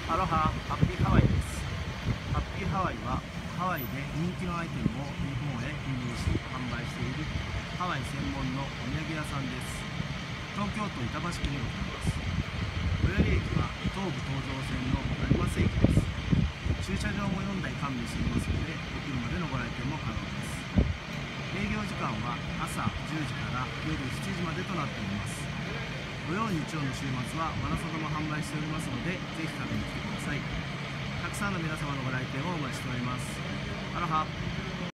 アロハ、ハッピーハワイです。ハッピーハワイはハワイで人気のアイテムを日本へ輸入し販売しているハワイ専門のお土産屋さんです。東京都板橋区にございます。最寄り駅は東武東上線の成増駅です。駐車場も4台完備していますので、お車でのご来店も可能です。営業時間は朝10時から夜7時までとなっております。土曜日曜の週末はマラソンも販売しておりますので、ぜひ食べに来てください。たくさんの皆様のご来店をお待ちしております。アロハ。